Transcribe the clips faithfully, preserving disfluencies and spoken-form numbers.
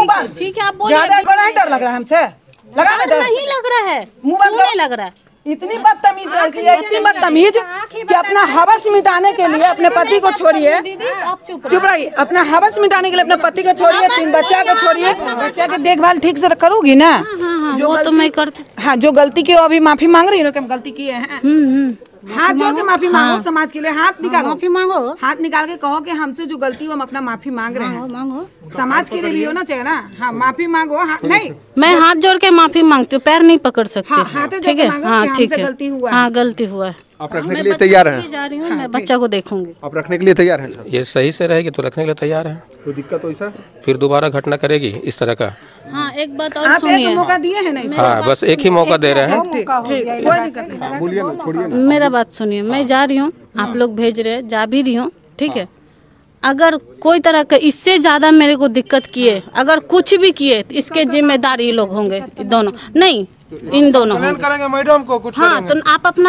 मुंह बंद। ठीक है, आप बोलिए। ज्यादा को नहीं डर लग रहा है हमसे? लगा ले, नहीं लग रहा है, मुंह बंद नहीं लग रहा है। इतनी बदतमीज लड़की है, इतनी बदतमीज कि अपना हवस मिटाने के लिए अपने पति को छोड़िए, चुप रहिए, अपना हवस मिटाने के लिए अपने पति को छोड़िए, तीन बच्चा को छोड़िए, बच्चा की देखभाल ठीक से करोगी ना? जो वो तो मैं करती। हाँ, जो गलती की अभी माफी मांग रही है कि हम गलती किए हैं, हाथ जोड़ के माफी मांगो, समाज के लिए हाथ निकालो, माफी मांगो, हाथ निकाल के कहो कि हमसे जो गलती हो हम अपना माफी मांग रहे हैं। मांगो, समाज के लिए भी होना चाहिए ना। हाँ, माफी मांगो। हाँ, नहीं, मैं हाथ जोड़ के माफी मांगती हूँ, पैर नहीं पकड़ सकती। हाँ, ठीक है, हाँ ठीक है, गलती हुआ, हाँ गलती हुआ है। आप रखने के लिए तैयार हैं? जा रही हूँ, मैं बच्चा को देखूंगी। आप रखने के लिए तैयार हैं? ये सही से रहेगी तो रखने के लिए तैयार है। कोई दिक्कत हो ऐसा? फिर दोबारा घटना करेगी इस तरह का? हाँ, एक बात और आप सुनिए। एक मौका दिए हैं नहीं? हाँ, बस एक ही मौका दे रहे हैं। कोई दिक्कत नहीं, बोलिए ना, छोड़िए ना। मेरा बात सुनिए, मैं जा रही हूँ, आप लोग भेज रहे हैं, जा भी रही हूँ, ठीक है। अगर कोई तरह का इससे ज्यादा मेरे को दिक्कत किए, अगर कुछ भी किए, तो इसके जिम्मेदार ये लोग होंगे, दोनों नहीं, इन दोनों करेंगे मैडम को कुछ। हाँ, तो आप अपना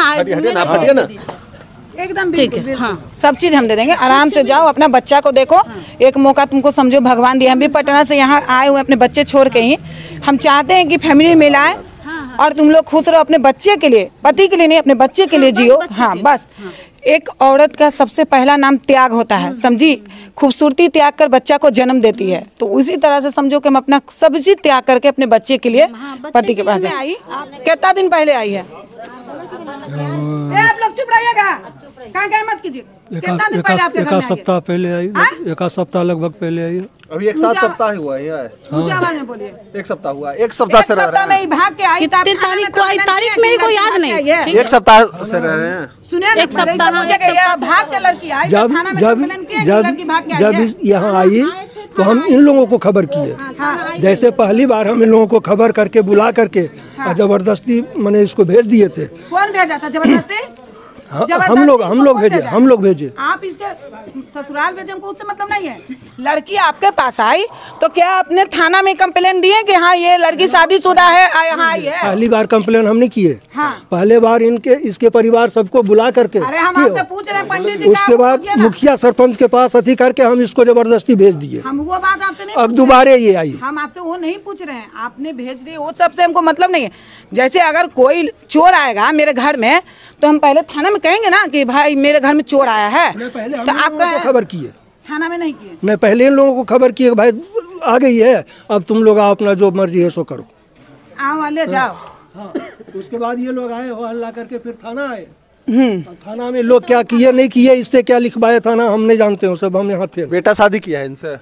एकदम ठीक है। हाँ, सब चीज हम दे देंगे, आराम से जाओ, अपना बच्चा को देखो। एक मौका तुमको समझो भगवान दिया। हम भी पटना से यहाँ आए हुए अपने बच्चे छोड़ के ही। हम चाहते हैं कि फैमिली मिलाए और तुम लोग खुश रहो, अपने बच्चे के लिए, पति के लिए नहीं, अपने बच्चे के लिए जियो। हाँ, बस एक औरत का सबसे पहला नाम त्याग होता है, समझी? खूबसूरती त्याग कर बच्चा को जन्म देती है। तो उसी तरह से समझो कि हम अपना सब चीज त्याग करके अपने बच्चे के लिए पति के पास जाए। कितना दिन पहले आई है? आप लोग चुप रहिएगा, कहाँ कहाँ मत कीजिए। कितना दिन पहले आपके घर में आई है? एक सप्ताह पहले आई, एक सप्ताह लगभग पहले आई है। अभी एक साथ सप्ताह हुआ है। ऊंची आवाज में बोलिए। एक सप्ताह हुआ, एक सप्ताह से रह रहे हैं। में भाग के आई। कितनी तारीख को आई? तारीख मेरे को याद नहीं। एक सप्ताह से रह रहे हैं। सुनिए, एक सप्ताह भाग के लड़की आई। जब जब जब जब यहाँ आई तो हम इन लोगों को खबर किए। जैसे पहली बार हम इन लोगों को खबर करके बुला करके जबरदस्ती मैंने इसको भेज दिए थे। कौन भेजा था जबरदस्ती? हम लोग हम लोग भेजे हम लोग भेजे आप इसके ससुराल भेजे, हमको उससे मतलब नहीं है। लड़की आपके पास आई तो क्या आपने थाना में कंप्लेन दिए कि हाँ ये लड़की शादीशुदा है, यहाँ आई है? पहली बार कंप्लेन हमने किए। हाँ। पहले बार इनके इसके परिवार सबको बुला करके, अरे हम आपसे पूछ रहे हैं पंडित जी, उसके बाद मुखिया सरपंच के पास अथी करके हम इसको जबरदस्ती भेज दिए। हम वो बात आपसे नहीं, अब दोबारा ये आई। हम आपसे वो नहीं पूछ रहे हैं, आपने भेज दिए, वो सबसे हमको मतलब नहीं है। जैसे अगर कोई चोर आएगा मेरे घर में तो हम पहले थाना में कहेंगे ना कि भाई मेरे घर में चोर आया है, तो आप खबर किए? थाना में नहीं किए। मैं पहले इन लोगों को खबर किए भाई आ गई है, अब तुम लोग आओ, अपना जो मर्जी है सो करो, आओ वाले जाओ। हाँ, उसके बाद ये लोग आए, वो हल्ला करके फिर थाना आए। थाना में लोग क्या किए नहीं किए, इससे क्या लिखवाए थाना हम नहीं जानते हो, सब हम यहाँ थे। बेटा शादी किया है इनसे?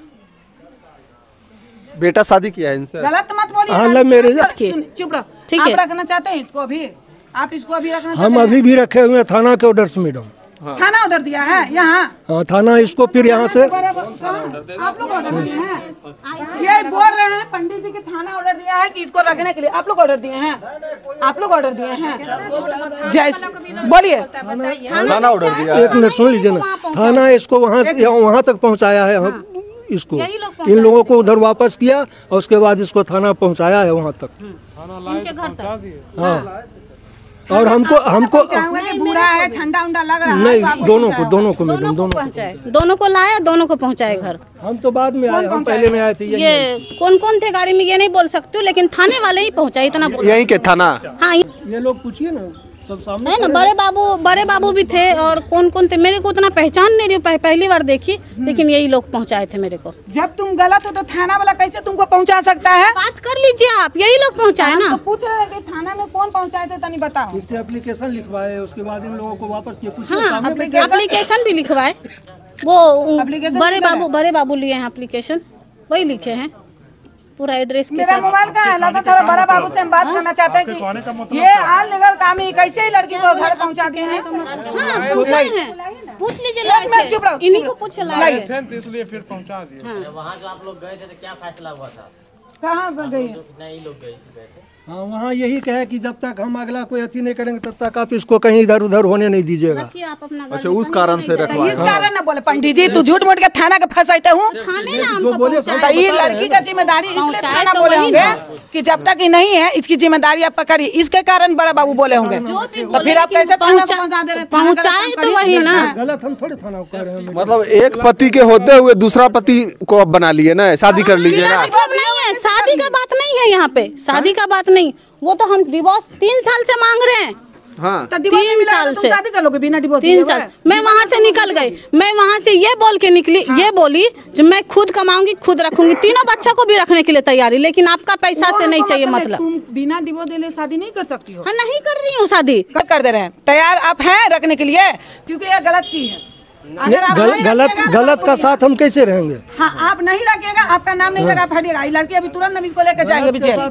बेटा शादी किया है इनसे? गलत मत बोलिए। हाँ, मेरे चुप रहो। ठीक है, आप रखना चाहते हैं इसको अभी? आप इसको अभी रखना? हम अभी भी रखे हुए हैं थाना के ऑर्डर से मैडम। हाँ। थाना ऑर्डर दिया है यहाँ? हाँ, थाना इसको फिर यहाँ से आप लोग ऑर्डर दिए हैं? ये बोल रहे हैं पंडित जी के थाना ऑर्डर दिया है कि इसको रखने के लिए। आप लोग ऑर्डर दिए हैं? आप लोग ऑर्डर दिए हैं? जैसे बोलिए। थाना ऑर्डर दिया? एक मिनट सुन लीजिए ना, थाना इसको वहाँ वहाँ तक पहुँचाया है। हम इसको इन लोगों को उधर वापस किया और उसके बाद इसको थाना पहुँचाया है वहाँ तक। हाँ, और हमको हमको बुरा है, ठंडा उंडा लग रहा है? नहीं, दोनों को दोनों को मैडम दोनों पहुँचाए, दोनों को लाया, दोनों को पहुँचाए घर। हम तो बाद में आए, हम पहले में आए थे। ये कौन कौन थे गाड़ी में ये नहीं बोल सकती हूँ, लेकिन थाने वाले ही पहुँचाए, इतना यहीं के थाना? हाँ, ये लोग पूछिए ना, सब सामने है ना। बड़े बाबू बड़े बाबू भी थे और कौन कौन थे मेरे को उतना पहचान नहीं रही, पह, पहली बार देखी, लेकिन यही लोग पहुंचाए थे मेरे को। जब तुम गलत हो तो थाना वाला कैसे तुमको पहुंचा सकता है? बात कर लीजिए आप, यही लोग पहुंचाए ना। तो पूछ रहे कि थाना में कौन पहुंचाए थे, तनी बताओ। इससे एप्लीकेशन लिखवाए, उसके बाद इन लोगों को वापस किए। हाँ, एप्लीकेशन भी लिखवाए। वो बड़े बाबू बड़े बाबू लिए हैं एप्लीकेशन, वही लिखे हैं पूरा एड्रेस के मेरा मोबाइल का है ना, तो थोड़ा बड़ा बाबू से हम बात करना चाहते हैं कि ये हाल निकल काम ही कैसे ही लड़की को घर पहुंचा दिए हैं? हाँ, पहुंचाए हैं, पूछ लीजिए। चुप रहो, इन्हीं को पूछ लाए थे इसलिए फिर पहुंचा दिए। वहाँ जो आप लोग गए थे तो क्या फैसला हुआ था? कहाँ गई? नहीं लोग गए थे। हाँ, वहाँ यही कहे कि जब तक हम अगला कोई अति नहीं करेंगे तब तक आप इसको कहीं इधर उधर होने नहीं दीजिएगा। अच्छा, उस कारण से रखवाया? इस कारण ना बोले पंडित जी, तू झूठ मूठ के थाना के फंसाते हूँ। ये लड़की का जिम्मेदारी इसलिए थाना बोले होंगे कि जब तक ये नहीं है इसकी जिम्मेदारी आप पकड़ी, इसके कारण बड़ा बाबू बोले होंगे। तो फिर आप कैसे पहुँचा दे रहे? पहुँचाए तो वही ना, गलत हम थोड़े थाना कर रहे हैं। मतलब एक पति के होते हुए दूसरा पति को अब बना लिए ना, शादी कर लीजिए ना। मतलब नहीं है, है यहाँ पे, शादी का बात नहीं। वो तो हम डिवोर्स तीन साल से मांग रहे हैं। हाँ तो डिवोर्स तीन मिला तो साल तुम से शादी कर लोगे बिना डिवोर्स तीन लिए? साल मैं वहाँ से निकल गई। मैं वहाँ से ये बोल के निकली, ये बोली जो मैं खुद कमाऊंगी खुद रखूंगी, तीनों बच्चा को भी रखने के लिए तैयारी, लेकिन आपका पैसा से नहीं चाहिए। मतलब तुम बिना डिवोर्स ले शादी नहीं कर सकती हो? हाँ, नहीं कर रही हूँ शादी। कर कर दे रहे हैं, तैयार आप हैं रखने के लिए, क्योंकि ये गलत की है। अगर आप गल, नहीं गलत रखिएगा, गलत तो का बोलिए। साथ हम कैसे रहेंगे? हाँ, आप नहीं रखिएगा, आपका नाम नहीं लगा, आप हटिएगा। ये लड़की अभी तुरंत हम इसको लेकर जाएंगे अभी जेल।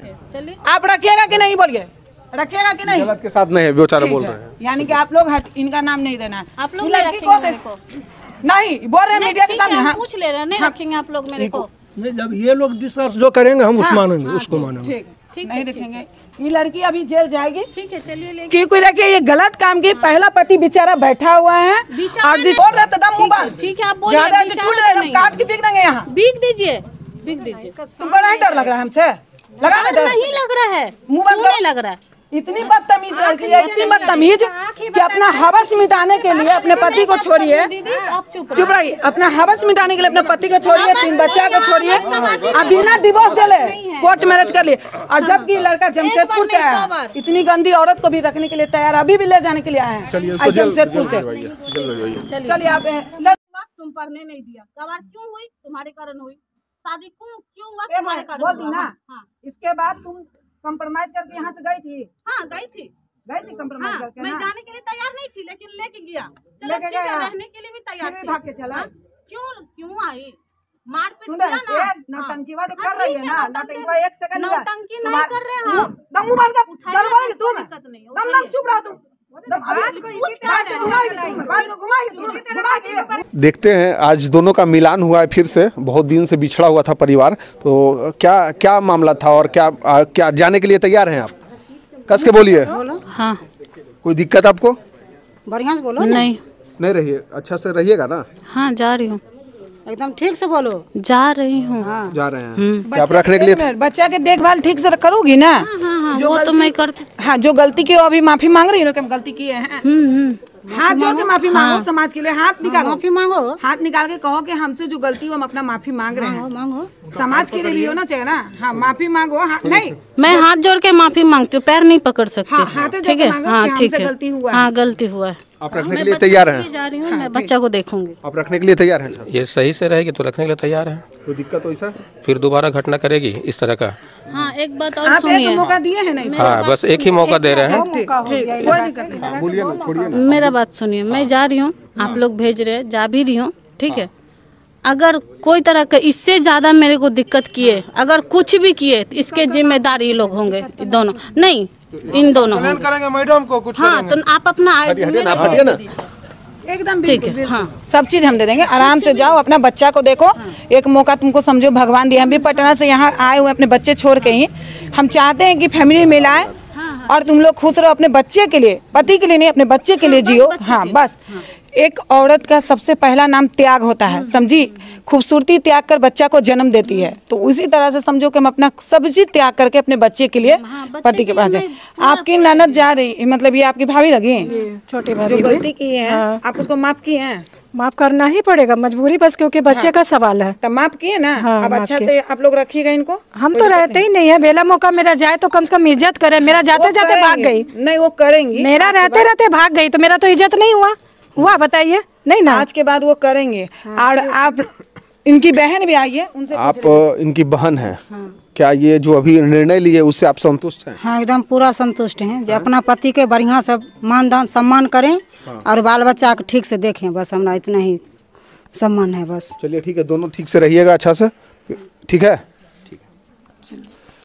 आप रखिएगा कि नहीं, बोलिए रखिएगा कि नहीं? गलत के साथ नहीं है, बेचारा बोल रहे हैं। यानी कि आप लोग हट, इनका नाम नहीं देना है। आप लोग ये नहीं लड़की रखेंगे को मेरे देख- को? नहीं बोल रहे हैं मीडिया के ठीक है, सामने। हम हाँ, पूछ ले रहे हैं, नहीं रखेंगे आप लोग मेरे को। नहीं, जब ये लोग डिस्कस जो करेंगे हम उस मानेंगे, उसको मानेंगे। ठीक ठीक नहीं रखेंगे। ये लड़की अभी जेल जाएगी, ठीक है, चलिए लेके क्योंकि देखिए ये गलत काम की। पहला पति बेचारा बैठा हुआ है बेचारा और जिस नहीं। बोल रहा था दम मुबाल, ठीक है, आप बोलिए, ज्यादा बेचारा टूट तो रहे, नहीं। काट के फेंक देंगे यहाँ। बीक दीजिए, बीक दीजिए। तुमको नहीं डर लग रहा है हमसे? लगा डर दे नहीं लग रहा है, मुंह बंद क्यों करो। नहीं लग रहा है? इतनी बदतमीज लड़की है, इतनी बदतमीज कि अपना हवस मिटाने के लिए अपने पति को छोड़िए। दीदी आप चुप चुप रहिए। अपना हवस मिटाने के लिए अपने पति को छोड़िए, तीन बच्चा को छोड़िए, अब बिना डिवोर्स चले कोर्ट मैरिज कर लिए। और जबकि लड़का जमशेदपुर से आया है, इतनी गंदी औरत को भी रखने के लिए तैयार, अभी भी ले जाने के लिए आए हैं। चलिए उसको आज जेल जमशेदपुर से चलिए आप ले- तुम पढ़ने नहीं दिया, गवार क्यों हुई? तुम्हारे कारण हुई शादी। क्यों क्यों हुआ? तुम्हारे कारण बोलती हुआ। ना। हाँ इसके बाद तुम कंप्रोमाइज करके यहाँ से गई थी? हाँ गई थी। गई थी कंप्रोमाइज हाँ, करके मैं ना? जाने के लिए तैयार नहीं थी, लेकिन लेके गया। चलो लेके ठीक है, गया। रहने के लिए भी तैयार फिर भी थी। भाग के चला? हाँ, क्यों क्यों आई? मारपीट सुन किया रहे ना। हैं? नौटंकीवाद हाँ, कर रही है ठीक ना? नौटंकी- नौटंकीवाद एक सेकंड का। नौटंकी नहीं तुम्हारे- कर रहे हैं हम। दम मुंह बंद कर। उठाइए, दम बोलेगी तुम? कोई दिक्कत नहीं, दम दम उठाइए। चुप रहो तुम। दम अभी बात से घुमाएगी तुम, बात को घुमाएगी तुम, घुमाएगी। देखते हैं, आज दोनों का मिलान हुआ है फिर से। बहुत दिन से बिछड़ा हुआ था परिवार, तो क्या क्या मामला था और क्या आ, क्या जाने के लिए तैयार हैं आप? कस के बोलिए। हाँ, कोई दिक्कत आपको? बढ़िया से बोलो, नहीं, नहीं रहिए, अच्छा से रहिएगा ना। हाँ जा रही हूँ, एकदम ठीक से बोलो। जा रही हूँ। जा रहे हैं क्या आप रखने के लिए? बच्चा के देखभाल ठीक से करोगी ना? हाँ हाँ, वो तो मैं करती। हाँ, जो गलती की हो अभी माफी मांग रही हो कि हम गलती किए हैं। हाथ जोड़ के माफी मांगो, समाज के लिए हाथ निकालो, माफी मांगो, हाथ निकाल के कहो कि हमसे जो गलती हो हम अपना माफी मांग रहे हैं। मांगो। समाज के लिए भी होना चाहिए ना। हाँ, माफी मांगो। हाँ, नहीं मैं हाथ जोड़ के माफी मांगती हूँ, पैर नहीं पकड़ सकती। हाँ, हाथ जोड़ ठीक के है, मांगो हाँ कि ठीक हमसे है, गलती हुआ है। हाँ गलती हुआ है। आप रखने के मैं लिए बच्चे तैयार के लिए हैं? जा रही हूँ, मैं बच्चा को देखूंगी। आप रखने के लिए तैयार हैं? ये सही से रहेगी तो रखने के लिए तैयार है। कोई दिक्कत वैसा? फिर दोबारा घटना करेगी इस तरह का? हाँ, एक बात और आप एक सुनिए, मौका दिए हैं नहीं? हाँ, बस एक ही मौका दे रहे हैं। ठीक, ठीक, कोई दिक्कत नहीं। बोलिए ना, छोड़िए ना। मेरा बात सुनिए। मैं जा रही हूँ, आप लोग भेज रहे हैं, जा भी रही हूँ, ठीक है। अगर कोई तरह का इससे ज़्यादा मेरे को दिक्कत किए, अगर कुछ भी किए, तो इसके जिम्मेदार ये लोग होंगे, ये दोनों नहीं, इन दोनों कंप्लेन होंगे। करेंगे मैडम को कुछ हाँ, तो आप अपना हटिए ना, आप हटिए ना। एकदम ठीक बिल्कुल, है, हाँ। बिल्कुल। सब चीज हम दे देंगे, आराम से जाओ, अपना बच्चा को देखो। एक मौका तुमको समझो भगवान दिया। हम भी पटना से यहाँ आए हुए अपने बच्चे छोड़ के ही। हम चाहते हैं कि फैमिली मिलाए और तुम लोग खुश रहो अपने बच्चे के लिए, पति के लिए नहीं, अपने बच्चे के लिए जियो। हाँ, बस एक औरत का सबसे पहला नाम त्याग होता है, समझी? खूबसूरती त्याग कर बच्चा को जन्म देती है। तो उसी तरह से समझो कि हम अपना सब चीज त्याग करके अपने बच्चे के लिए पति के पास जाए। आपकी ननद जा रही, मतलब ये आपकी भाभी लगी छोटी जो भाभी गलती की है, आप उसको माफ किए हैं? माफ करना ही पड़ेगा, मजबूरी, बस क्योंकि बच्चे का सवाल है। तब माफ किए ना? हाँ, अब माफ अच्छा किए। से आप लोग रखिएगा इनको। हम तो रहते ही नहीं है, बेला मौका मेरा जाए तो कम से कम इज्जत करे। मेरा जाते वो जाते भाग करेंगे। गई, नहीं वो करेंगी, मेरा रहते रहते भाग गई, तो मेरा तो इज्जत नहीं हुआ हुआ बताइए? नहीं ना। आज के बाद वो करेंगे। और आप इनकी बहन भी आई है, उनसे आप इनकी बहन हैं, क्या ये जो अभी निर्णय लिए उससे आप संतुष्ट हैं? हाँ, एकदम पूरा संतुष्ट हैं। जो अपना पति के बढ़िया से मान दान सम्मान करें और बाल बच्चा को ठीक से देखें, बस हमरा इतना ही सम्मान है बस। चलिए ठीक है, दोनों ठीक से रहिएगा अच्छा से, ठीक है? ठीक है।